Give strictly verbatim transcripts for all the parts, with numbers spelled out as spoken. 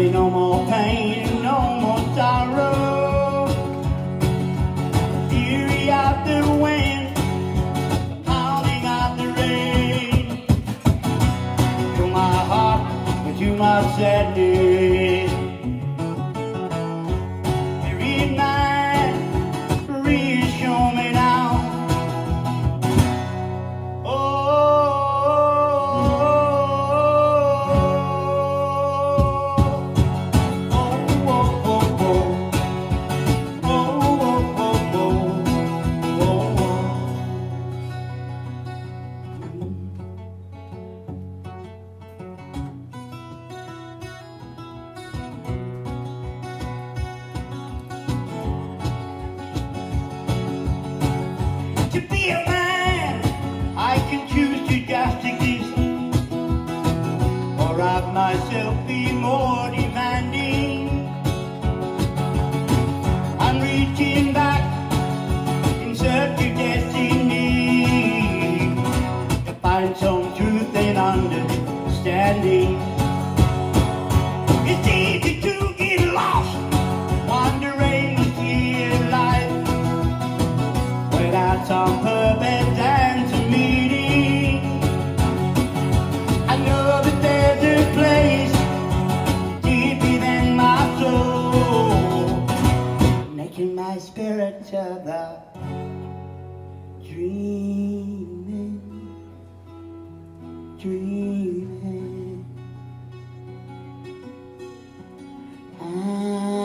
be no more pain and no more sorrow. Fury out the wind, pounding out the rain. To my heart and to my sadness. Every night, reassure me now. To be a man, I can choose to just exist, or of myself be more demanding. I'm reaching back in search of destiny, to find some truth and understanding. It's easy to get lost, wandering here life, without some purpose and some meaning. I know that there's a place deep within my soul, making my spirit to the dreaming, dreaming. Ah.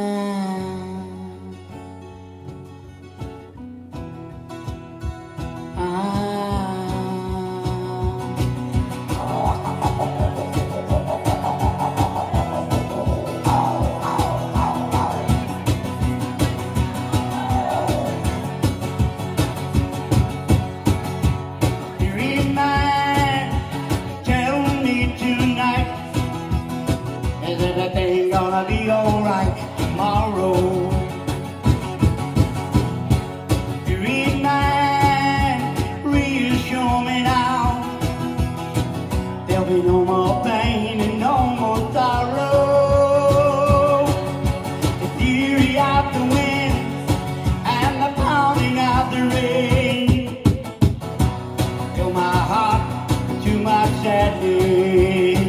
Is everything gonna be alright tomorrow? You read mine, reassure me now. There'll be no more pain and no more sorrow. The fury of the wind and the pounding of the rain. Fill my heart to my sadness.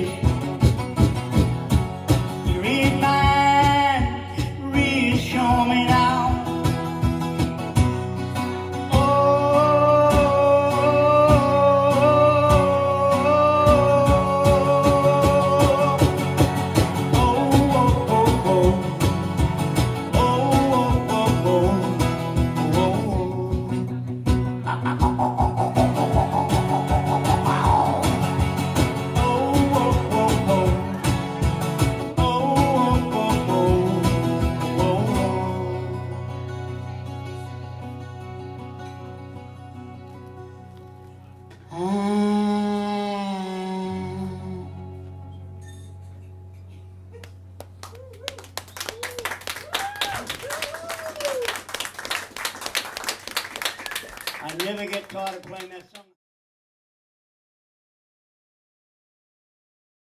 I never get tired of playing that song.